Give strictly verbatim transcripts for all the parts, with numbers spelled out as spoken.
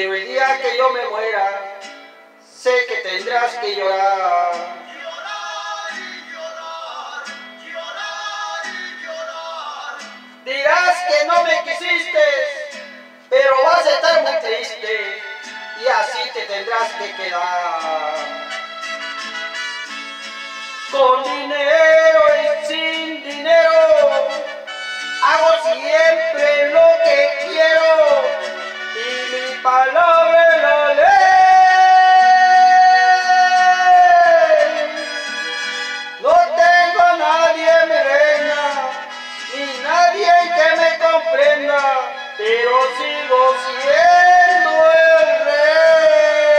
Pero el día que yo me muera, sé que tendrás que llorar. Llorar y llorar, llorar y llorar. Dirás que no me quisiste, pero vas a estar muy triste y así te tendrás que quedar. Con dinero y sin dinero, hago siempre lo que quiero y mi palabra es la ley. No tengo a nadie, mi reina, ni nadie que me comprenda, pero sigo siendo el rey.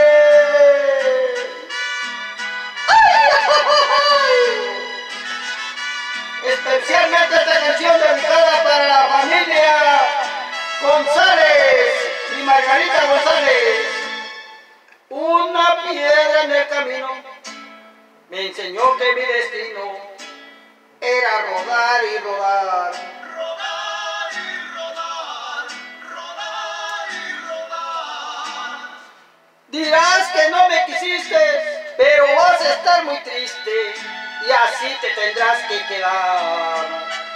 Especialmente esta canción dedicada para la familia González y Margarita González. Una piedra en el camino me enseñó que mi destino era rodar y rodar. Rodar y rodar, rodar y rodar. Dirás que no me quisiste, pero vas a estar muy triste y así te tendrás que quedar.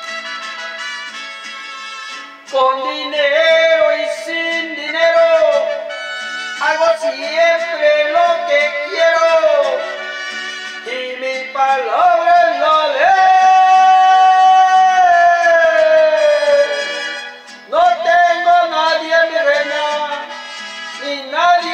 Con dinero y sin dinero, hago siempre lo que quiero y mi palabra es la ley. No tengo a nadie, mi reina, ni nadie